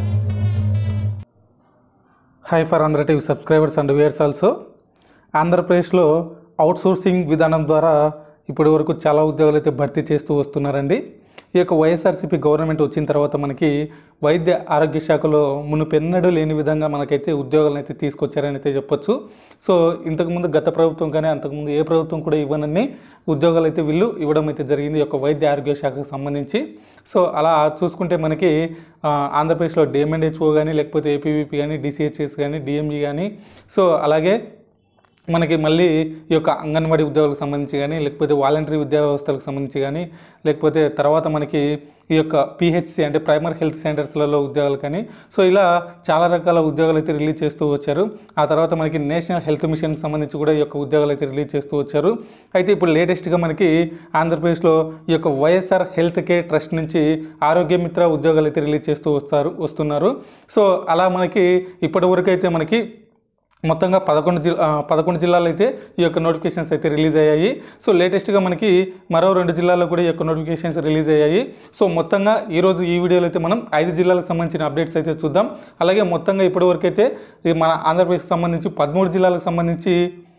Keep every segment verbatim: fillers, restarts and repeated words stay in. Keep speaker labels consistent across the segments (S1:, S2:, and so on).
S1: Hi for Andhra T V subscribers and viewers also. ఆంధ్రప్రదేశ్లో outsourcing విధానం ద్వారా ఇప్పటి వరకు చాలా ఉద్యోగాలు అయితే భర్తీ చేస్తూ వస్తున్నారండి. ఈ యొక్క వైఎస్ఆర్సీపీ గవర్నమెంట్ వచ్చిన తర్వాత మనకి వైద్య ఆరోగ్య శాఖలో మునుపెన్నడూ లేని విధంగా మనకైతే ఉద్యోగాలను అయితే తీసుకొచ్చారని అయితే చెప్పొచ్చు. సో ఇంతకుముందు గత ప్రభుత్వం కానీ అంతకుముందు ఏ ప్రభుత్వం కూడా ఇవ్వనన్ని ఉద్యోగాలు అయితే వీళ్ళు ఇవ్వడం అయితే జరిగింది ఈ యొక్క వైద్య ఆరోగ్య శాఖకు సంబంధించి. సో అలా చూసుకుంటే మనకి ఆంధ్రప్రదేశ్లో డిఎంఎన్హెచ్ఓ కానీ లేకపోతే ఏపీవీపీ కానీ డిసిహెచ్ఎస్ కానీ డిఎంఈ కానీ సో అలాగే మనకి మళ్ళీ ఈ యొక్క అంగన్వాడీ ఉద్యోగాలకు సంబంధించి కానీ లేకపోతే వాలంటరీ విద్యా వ్యవస్థలకు సంబంధించి కానీ లేకపోతే తర్వాత మనకి ఈ యొక్క పిహెచ్సి అంటే ప్రైమరీ హెల్త్ సెంటర్స్లలో ఉద్యోగాలు కానీ సో ఇలా చాలా రకాల ఉద్యోగాలు అయితే రిలీజ్ చేస్తూ వచ్చారు. ఆ తర్వాత మనకి నేషనల్ హెల్త్ మిషన్కి సంబంధించి కూడా ఈ యొక్క ఉద్యోగాలు అయితే రిలీజ్ చేస్తూ వచ్చారు. అయితే ఇప్పుడు లేటెస్ట్గా మనకి ఆంధ్రప్రదేశ్లో ఈ యొక్క వైఎస్ఆర్ హెల్త్ కేర్ ట్రస్ట్ నుంచి ఆరోగ్య మిత్ర ఉద్యోగాలు అయితే రిలీజ్ చేస్తూ వస్తారు వస్తున్నారు. సో అలా మనకి ఇప్పటి వరకు అయితే మనకి మొత్తంగా పదకొండు జిల్లా పదకొండు జిల్లాలు అయితే ఈ యొక్క నోటిఫికేషన్స్ అయితే రిలీజ్ అయ్యాయి. సో లేటెస్ట్గా మనకి మరో రెండు జిల్లాల్లో కూడా ఈ యొక్క నోటిఫికేషన్స్ రిలీజ్ అయ్యాయి. సో మొత్తంగా ఈరోజు ఈ వీడియోలో అయితే మనం ఐదు జిల్లాలకు సంబంధించిన అప్డేట్స్ అయితే చూద్దాం. అలాగే మొత్తంగా ఇప్పటివరకు అయితే మన ఆంధ్రప్రదేశ్కి సంబంధించి పదమూడు జిల్లాలకు సంబంధించి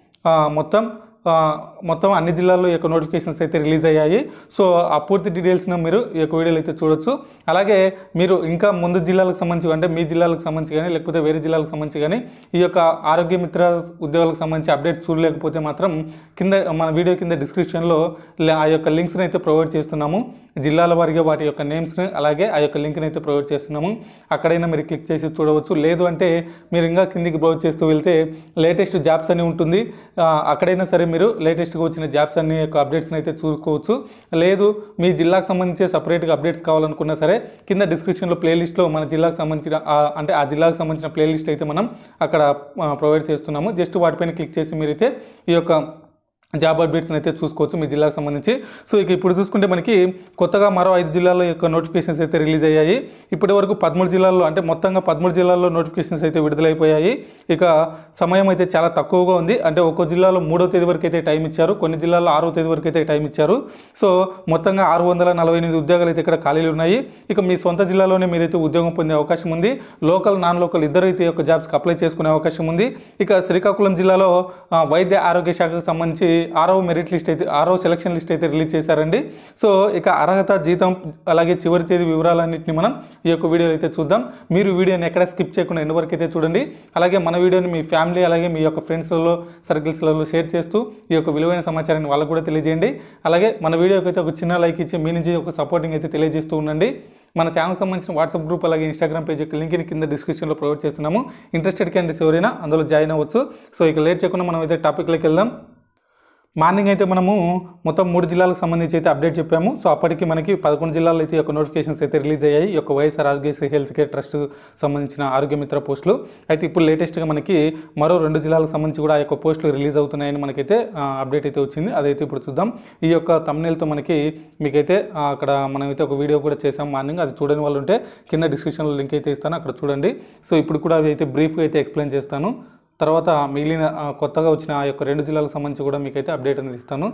S1: మొత్తం మొత్తం అన్ని జిల్లాల్లో ఈ యొక్క నోటిఫికేషన్స్ అయితే రిలీజ్ అయ్యాయి. సో ఆ పూర్తి డీటెయిల్స్ను మీరు ఈ యొక్క వీడియోలో అయితే చూడొచ్చు. అలాగే మీరు ఇంకా ముందు జిల్లాలకు సంబంధించి అంటే మీ జిల్లాలకు సంబంధించి కానీ లేకపోతే వేరే జిల్లాలకు సంబంధించి కానీ ఈ యొక్క ఆరోగ్య మిత్ర ఉద్యోగాలకు సంబంధించి అప్డేట్ చూడలేకపోతే మాత్రం కింద మన వీడియో కింద డిస్క్రిప్షన్లో ఆ యొక్క లింక్స్ని అయితే ప్రొవైడ్ చేస్తున్నాము. జిల్లాల వారిగా వాటి యొక్క నేమ్స్ని అలాగే ఆ యొక్క లింక్ని అయితే ప్రొవైడ్ చేస్తున్నాము. అక్కడైనా మీరు క్లిక్ చేసి చూడవచ్చు. లేదు అంటే మీరు ఇంకా కిందికి బ్రౌజ్ చేస్తూ వెళ్తే లేటెస్ట్ జాబ్స్ అని ఉంటుంది. అక్కడైనా సరే మీరు లేటెస్ట్గా వచ్చిన జాబ్స్ అన్ని యొక్క అప్డేట్స్ని అయితే చూసుకోవచ్చు. లేదు మీ జిల్లాకు సంబంధించి సపరేట్గా అప్డేట్స్ కావాలనుకున్నా సరే కింద డిస్క్రిప్షన్లో ప్లేలిస్ట్లో మన జిల్లాకు సంబంధించిన అంటే ఆ జిల్లాకు సంబంధించిన ప్లేలిస్ట్ అయితే మనం అక్కడ ప్రొవైడ్ చేస్తున్నాము. జస్ట్ వాటిపైన క్లిక్ చేసి మీరైతే ఈ యొక్క జాబ్ అప్డేట్స్ని అయితే చూసుకోవచ్చు మీ జిల్లాకు సంబంధించి. సో ఇక ఇప్పుడు చూసుకుంటే మనకి కొత్తగా మరో ఐదు జిల్లాల్లో యొక్క నోటిఫికేషన్స్ అయితే రిలీజ్ అయ్యాయి. ఇప్పటి వరకు పదమూడు జిల్లాల్లో అంటే మొత్తంగా పదమూడు జిల్లాల్లో నోటిఫికేషన్స్ అయితే విడుదలైపోయాయి. ఇక సమయం అయితే చాలా తక్కువగా ఉంది. అంటే ఒక్కో జిల్లాలో మూడో తేదీ వరకు అయితే టైం ఇచ్చారు, కొన్ని జిల్లాల్లో ఆరో తేదీ వరకు అయితే టైం ఇచ్చారు. సో మొత్తంగా ఆరు వందల నలభై ఎనిమిది ఉద్యోగాలు అయితే ఇక్కడ ఖాళీలు ఉన్నాయి. ఇక మీ సొంత జిల్లాలోనే మీరైతే ఉద్యోగం పొందే అవకాశం ఉంది. లోకల్ నాన్ లోకల్ ఇద్దరు అయితే యొక్క జాబ్స్కి అప్లై చేసుకునే అవకాశం ఉంది. ఇక శ్రీకాకుళం జిల్లాలో వైద్య ఆరోగ్య శాఖకు సంబంధించి ఆరో మెరిట్ లిస్ట్ అయితే ఆరో సెలక్షన్ లిస్ట్ అయితే రిలీజ్ చేశారండి. సో ఇక అర్హత, జీతం అలాగే చివరి తేదీ వివరాలన్నింటినీ మనం ఈ యొక్క వీడియోలో అయితే చూద్దాం. మీరు వీడియోని ఎక్కడ స్కిప్ చేయకుండా ఎన్ని వరకు అయితే చూడండి. అలాగే మన వీడియోని మీ ఫ్యామిలీ అలాగే మీ యొక్క ఫ్రెండ్స్లలో సర్కిల్స్లలో షేర్ చేస్తూ ఈ యొక్క విలువైన సమాచారాన్ని వాళ్ళకు కూడా తెలియజేయండి. అలాగే మన వీడియోకి అయితే ఒక చిన్న లైక్ ఇచ్చి మీ నుంచి ఒక సపోర్టింగ్ అయితే తెలియజేస్తూ ఉండండి. మన ఛానల్ సంబంధించిన వాట్సాప్ గ్రూప్ అలాగే ఇన్స్టాగ్రామ్ పేజ్ యొక్క లింక్ని కింద డిస్క్రిప్షన్లో ప్రొవైడ్ చేస్తున్నాము. ఇంట్రెస్టెడ్ క్యాండిడేట్స్ ఎవరైనా అందులో జాయిన్ అవ్వచ్చు. సో ఇక లేట్ చేయకుండా మనం అయితే టాపిక్లోకి వెళ్దాం. మార్నింగ్ అయితే మనము మొత్తం మూడు జిల్లాలకు సంబంధించి అయితే అప్డేట్ చెప్పాము. సో అప్పటికి మనకి పదకొండు జిల్లాలో అయితే యొక్క నోటిఫికేషన్స్ అయితే రిలీజ్ అయ్యాయి ఈ యొక్క YSR Aarogyasri health care trust సంబంధించిన ఆరోగ్య మిత్ర పోస్టులు. అయితే ఇప్పుడు లేటెస్ట్గా మనకి మరో రెండు జిల్లాలకు సంబంధించి కూడా ఆ యొక్క పోస్టులు రిలీజ్ అవుతున్నాయని మనకైతే అప్డేట్ అయితే వచ్చింది. అదైతే ఇప్పుడు చూద్దాం. ఈ యొక్క థంబ్నెయిల్తో మనకి మీకైతే అక్కడ మనమైతే ఒక వీడియో కూడా చేసాం మార్నింగ్. అది చూడని వాళ్ళు ఉంటే కింద డిస్క్రిప్షన్లో లింక్ అయితే ఇస్తాను, అక్కడ చూడండి. సో ఇప్పుడు కూడా అవి అయితే బ్రీఫ్గా అయితే ఎక్స్ప్లెయిన్ చేస్తాను. తర్వాత మిగిలిన కొత్తగా వచ్చిన ఆ యొక్క రెండు జిల్లాలకు సంబంధించి కూడా మీకైతే అప్డేట్ అనేది ఇస్తాను.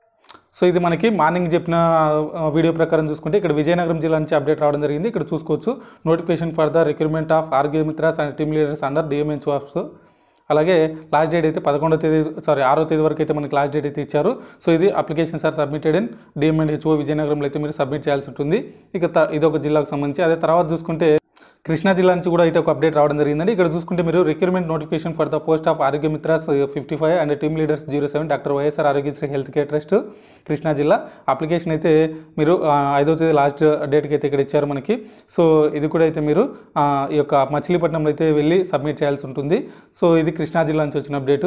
S1: సో ఇది మనకి మార్నింగ్ చెప్పిన వీడియో ప్రకారం చూసుకుంటే ఇక్కడ విజయనగరం జిల్లా నుంచి అప్డేట్ రావడం జరిగింది. ఇక్కడ చూసుకోవచ్చు notification for the recruitment of Aarogya Mitras and team leaders under DMHO. అలాగే లాస్ట్ డేట్ అయితే పదకొండో తేదీ సారీ ఆరో తేదీ వరకు అయితే మనకి లాస్ట్ డేట్ అయితే ఇచ్చారు. సో ఇది applications are submitted in DMHO విజయనగరంలో అయితే మీరు సబ్మిట్ చేయాల్సి ఉంటుంది. ఇక ఇది ఒక జిల్లాకు సంబంధించి. అదే తర్వాత చూసుకుంటే కృష్ణా జిల్లా నుంచి కూడా అయితే ఒక అప్డేట్ రావడం జరిగిందండి. ఇక్కడ చూసుకుంటే మీరు recruitment notification for the post of Aarogya Mitras fifty five and team leaders zero seven doctor YSR Aarogyasri health care trust Krishna జిల్లా అప్లికేషన్ అయితే మీరు ఐదో తేదీ లాస్ట్ డేట్కి అయితే ఇక్కడ ఇచ్చారు మనకి. సో ఇది కూడా అయితే మీరు ఈ యొక్క మచిలీపట్నంలో అయితే వెళ్ళి సబ్మిట్ చేయాల్సి ఉంటుంది. సో ఇది కృష్ణా జిల్లా నుంచి వచ్చిన అప్డేటు.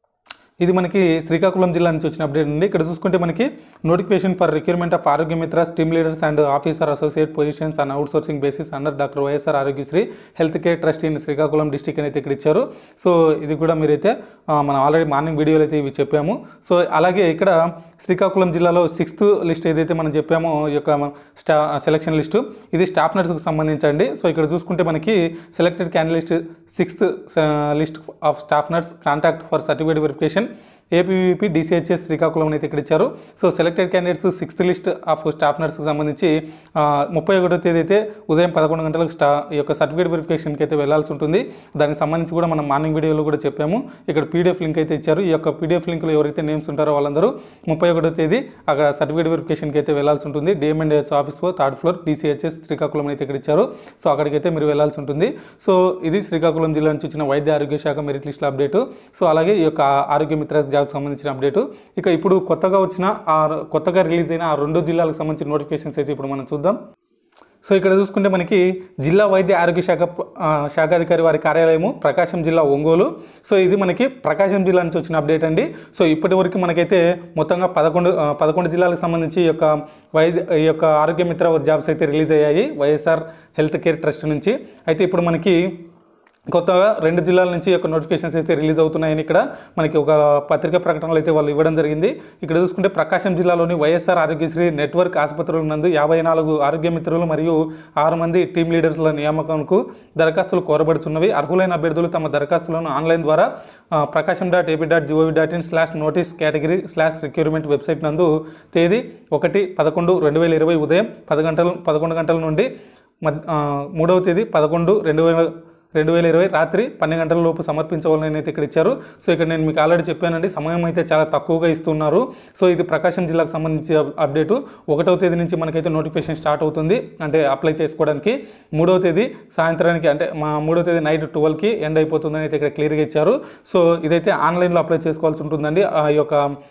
S1: ఇది మనకి శ్రీకాకుళం జిల్లా నుంచి వచ్చిన అప్డేట్ ఉంది. ఇక్కడ చూసుకుంటే మనకి notification for recruitment of Aarogya Mitras team leaders and officer associate positions and outsourcing basis under doctor YSR Aarogyasri health care trust in Srikakulam district అని అయితే ఇక్కడ ఇచ్చారు. సో ఇది కూడా మీరైతే మనం ఆల్రెడీ మార్నింగ్ వీడియోలో అయితే ఇవి చెప్పాము. సో అలాగే ఇక్కడ శ్రీకాకుళం జిల్లాలో సిక్స్త్ లిస్ట్ ఏదైతే మనం చెప్పామో ఈ యొక్క స్టా సెలక్షన్ లిస్టు ఇది స్టాఫ్ నర్స్కి సంబంధించండి. సో ఇక్కడ చూసుకుంటే మనకి selected candidate sixth list of staff nurse contact for certificate verification APVP DCHS Srikakulam అయితే ఇక్కడ ఇచ్చారు. So selected candidates sixth list of staff నర్స్కి సంబంధించి ముప్పై ఒకటో తేదీ అయితే ఉదయం పదకొండు గంటలకు స్టా ఈ యొక్క సర్టిఫికేట్ వెరిఫికేషన్కి అయితే వెళ్లాల్సి ఉంటుంది. దానికి సంబంధించి కూడా మనం మార్నింగ్ వీడియోలో కూడా చెప్పాము. ఇక్కడ పీడిఎఫ్ లింక్ అయితే ఇచ్చారు. ఈ యొక్క పీడిఎఫ్ లింక్లో ఎవరైతే నేమ్స్ ఉంటారో వాళ్ళందరూ ముప్పై ఒకటో తేదీ అక్కడ సర్టిఫికేట్ వెరిఫికేషన్కి అయితే వెళ్లాల్సి ఉంటుంది. DM and H office third floor DCHS Srikakulam అయితే ఇక్కడ ఇచ్చారు. సో అక్కడికైతే మీరు వెళ్లాల్సి ఉంటుంది. సో ఇది శ్రీకాకుళం జిల్లా నుంచి వచ్చిన వైద్య ఆరోగ్య శాఖ మెరిట్ లిస్టుల అప్డేటు. సో అలాగే ఈ యొక్క ఆరోగ్య మిత్ర జాబ్కి సంబంధించిన అప్డేటు. ఇక ఇప్పుడు కొత్తగా వచ్చిన ఆ కొత్తగా రిలీజ్ అయిన ఆ రెండు జిల్లాలకు సంబంధించిన నోటిఫికేషన్స్ అయితే ఇప్పుడు మనం చూద్దాం. సో ఇక్కడ చూసుకుంటే మనకి జిల్లా వైద్య ఆరోగ్య శాఖ శాఖాధికారి వారి కార్యాలయము ప్రకాశం జిల్లా ఒంగోలు. సో ఇది మనకి ప్రకాశం జిల్లా నుంచి వచ్చిన అప్డేట్ అండి. సో ఇప్పటి వరకు మనకైతే మొత్తంగా పదకొండు పదకొండు జిల్లాలకు సంబంధించి ఈ యొక్క వైద్య ఈ యొక్క ఆరోగ్య మిత్ర జాబ్స్ అయితే రిలీజ్ అయ్యాయి వైఎస్ఆర్ హెల్త్ కేర్ ట్రస్ట్ నుంచి. అయితే ఇప్పుడు మనకి కొత్తగా రెండు జిల్లాల నుంచి యొక్క నోటిఫికేషన్స్ అయితే రిలీజ్ అవుతున్నాయని ఇక్కడ మనకి ఒక పత్రికా ప్రకటనలు అయితే వాళ్ళు ఇవ్వడం జరిగింది. ఇక్కడ చూసుకుంటే ప్రకాశం జిల్లాలోని వైఎస్ఆర్ ఆరోగ్యశ్రీ నెట్వర్క్ ఆసుపత్రుల నందు యాభై నాలుగు ఆరోగ్య మిత్రులు మరియు ఆరు మంది టీమ్ లీడర్స్ల నియామకంకు దరఖాస్తులు కోరబడుతున్నవి. అర్హులైన అభ్యర్థులు తమ దరఖాస్తులను ఆన్లైన్ ద్వారా Prakasam dot AP dot GOV dot in slash notice category slash recruitment website నందు తేదీ ఒకటి పదకొండు రెండు వేల ఇరవై ఉదయం పది గంటల పదకొండు గంటల నుండి మధ్య మూడవ తేదీ పదకొండు రెండు వేల రెండు వేల ఇరవై రాత్రి పన్నెండు గంటల లోపు సమర్పించవాలని అయితే ఇక్కడ ఇచ్చారు. సో ఇక్కడ నేను మీకు ఆల్రెడీ చెప్పానండి, సమయం అయితే చాలా తక్కువగా ఇస్తున్నారు. సో ఇది ప్రకాశం జిల్లాకు సంబంధించి అప్డేటు. ఒకటవ తేదీ నుంచి మనకైతే నోటిఫికేషన్ స్టార్ట్ అవుతుంది, అంటే అప్లై చేసుకోవడానికి. మూడవ తేదీ సాయంత్రానికి అంటే మా మూడవ తేదీ నైట్ ట్వెల్వ్కి ఎండ్ అయిపోతుందని అయితే ఇక్కడ క్లియర్గా ఇచ్చారు. సో ఇదైతే ఆన్లైన్లో అప్లై చేసుకోవాల్సి ఉంటుందండి. ఆ యొక్క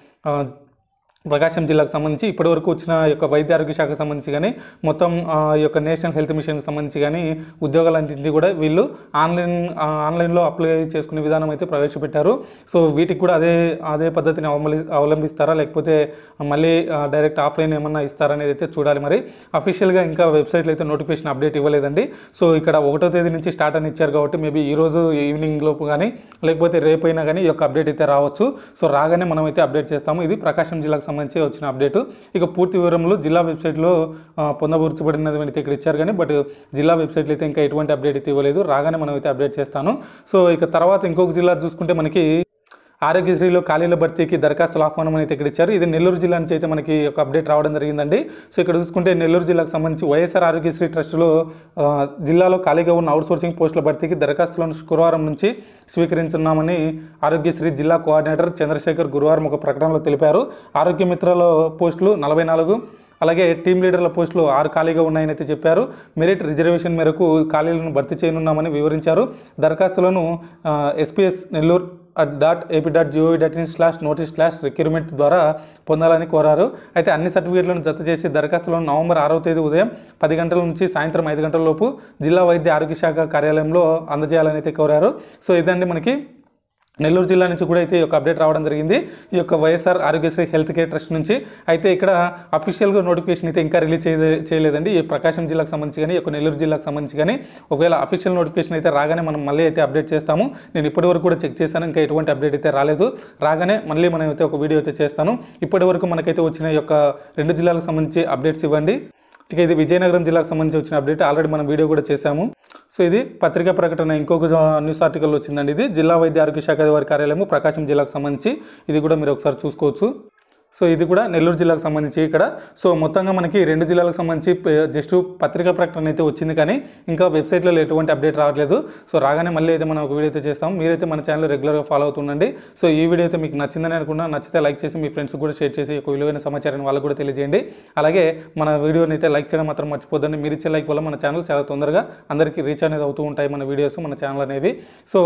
S1: ప్రకాశం జిల్లాకు సంబంధించి ఇప్పటివరకు వచ్చిన యొక్క వైద్య ఆరోగ్య శాఖకు సంబంధించి కానీ మొత్తం ఈ యొక్క నేషనల్ హెల్త్ మిషన్కి సంబంధించి కానీ ఉద్యోగాలన్నింటినీ కూడా వీళ్ళు ఆన్లైన్ ఆన్లైన్లో అప్లై చేసుకునే విధానం అయితే ప్రవేశపెట్టారు. సో వీటికి కూడా అదే అదే పద్ధతిని అవలంబి అవలంబిస్తారా లేకపోతే మళ్ళీ డైరెక్ట్ ఆఫ్లైన్ ఏమన్నా ఇస్తారనేది అయితే చూడాలి. మరి అఫీషియల్గా ఇంకా వెబ్సైట్లో అయితే నోటిఫికేషన్ అప్డేట్ ఇవ్వలేదండి. సో ఇక్కడ ఒకటో తేదీ నుంచి స్టార్ట్ అని ఇచ్చారు కాబట్టి మేబీ ఈరోజు ఈవినింగ్ లోపు కానీ లేకపోతే రేపైనా కానీ ఈ యొక్క అప్డేట్ అయితే రావచ్చు. సో రాగానే మనం అయితే అప్డేట్ చేస్తాము. ఇది ప్రకాశం జిల్లాకు సంబంధించి వచ్చిన అప్డేటు. ఇక పూర్తి వివరములు జిల్లా వెబ్సైట్లో పొందపరచబడినది అయితే ఇక్కడ ఇచ్చారు కానీ బట్ జిల్లా వెబ్సైట్లో అయితే ఇంకా ఎటువంటి అప్డేట్ అయితే ఇవ్వలేదు. రాగానే మనం అయితే అప్డేట్ చేస్తాను. సో ఇక తర్వాత ఇంకొక జిల్లా చూసుకుంటే మనకి ఆరోగ్యశ్రీలో ఖాళీల భర్తీకి దరఖాస్తుల ఆహ్వానం అయితే ఇక్కడ ఇచ్చారు. ఇది నెల్లూరు జిల్లా నుంచి అయితే మనకి ఒక అప్డేట్ రావడం జరిగిందండి. సో ఇక్కడ చూసుకుంటే నెల్లూరు జిల్లాకు సంబంధించి వైఎస్ఆర్ ఆరోగ్యశ్రీ ట్రస్టులో జిల్లాలో ఖాళీగా ఉన్న అవుట్సోర్సింగ్ పోస్టుల భర్తీకి దరఖాస్తులను శుక్రవారం నుంచి స్వీకరించున్నామని ఆరోగ్యశ్రీ జిల్లా కోఆర్డినేటర్ చంద్రశేఖర్ గురువారం ఒక ప్రకటనలో తెలిపారు. ఆరోగ్య మిత్రల పోస్టులు నలభై నాలుగు అలాగే టీమ్ లీడర్ల పోస్టులు ఆరు ఖాళీగా ఉన్నాయని అయితే చెప్పారు. మెరిట్ రిజర్వేషన్ మేరకు ఖాళీలను భర్తీ చేయనున్నామని వివరించారు. దరఖాస్తులను SPS Nellore dot AP dot GOV dot in slash notice slash recruitment ద్వారా పొందాలని కోరారు. అయితే అన్ని సర్టిఫికేట్లను జత చేసి దరఖాస్తులను నవంబర్ ఆరవ తేదీ ఉదయం పది గంటల నుంచి సాయంత్రం ఐదు గంటల లోపు జిల్లా వైద్య ఆరోగ్య శాఖ కార్యాలయంలో అందజేయాలని అయితే కోరారు. సో ఇదండి మనకి నెల్లూరు జిల్లా నుంచి కూడా అయితే ఈ యొక్క అప్డేట్ రావడం జరిగింది. ఈ యొక్క YSR Aarogyasri health care trust నుంచి అయితే ఇక్కడ అఫీషియల్గా నోటిఫికేషన్ అయితే ఇంకా రిలీజ్ చేయలేదండి. ఈ ప్రకాశం జిల్లాకు సంబంధించి కానీ ఈ యొక్క నెల్లూరు జిల్లాకు సంబంధించి కానీ ఒకవేళ అఫీషియల్ నోటిఫికేషన్ అయితే రాగానే మనం మళ్ళీ అయితే అప్డేట్ చేస్తాము. నేను ఇప్పటి వరకు కూడా చెక్ చేశాను, ఇంకా ఎటువంటి అప్డేట్ అయితే రాలేదు. రాగానే మళ్ళీ మనం అయితే ఒక వీడియో అయితే చేస్తాను. ఇప్పటి వరకు మనకైతే వచ్చిన ఈ యొక్క రెండు జిల్లాలకు సంబంధించి అప్డేట్స్ ఇవ్వండి. ఇక ఇది విజయనగరం జిల్లాకు సంబంధించి వచ్చిన అప్డేట్, ఆల్రెడీ మనం వీడియో కూడా చేశాము. సో ఇది పత్రికా ప్రకటన ఇంకొక న్యూస్ ఆర్టికల్ వచ్చిందండి. ఇది జిల్లా వైద్య ఆరోగ్య శాఖ వారి కార్యాలయము ప్రకాశం జిల్లాకు సంబంధించి, ఇది కూడా మీరు ఒకసారి చూసుకోవచ్చు. సో ఇది కూడా నెల్లూరు జిల్లాకు సంబంధించి ఇక్కడ. సో మొత్తంగా మనకి రెండు జిల్లాలకు సంబంధించి జస్ట్ పత్రికా ప్రకటన అయితే వచ్చింది కానీ ఇంకా వెబ్సైట్లో ఎటువంటి అప్డేట్ రావట్లేదు. సో రాగానే మళ్ళీ అయితే మనం ఒక వీడియో అయితే చేస్తాం. మీరైతే మన ఛానల్ రెగ్యులర్గా ఫాలో అవుతుండండి. సో ఈ వీడియో అయితే మీకు నచ్చిందని అనుకున్నా, నచ్చితే లైక్ చేసి మీ ఫ్రెండ్స్ కూడా షేర్ చేసి ఒక విలువైన సమాచారాన్ని వాళ్ళకు కూడా తెలియజేయండి. అలాగే మన వీడియోని అయితే లైక్ చేయడం మాత్రం మర్చిపోద్దండి. మీరు ఇచ్చే లైక్ వల్ల మన ఛానల్ చాలా తొందరగా అందరికీ రీచ్ అనేది అవుతూ ఉంటాయి మన వీడియోస్, మన ఛానల్ అనేవి. సో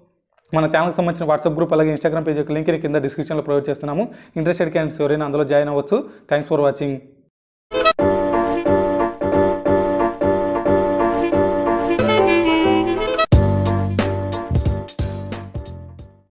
S1: మన ఛానల్కి సంబంధించిన వాట్సాప్ గ్రూప్ అలాగే ఇన్స్టాగ్రామ్ పేజ్ యొక్క లింక్ కింద డిస్క్రిప్షన్లో ప్రొవైడ్ చేస్తున్నాము. ఇంట్రెస్టెడ్ క్యాండిడేట్స్ ఎవరైనా అందులో జాయిన్ అవ్వచ్చు. Thanks for watching.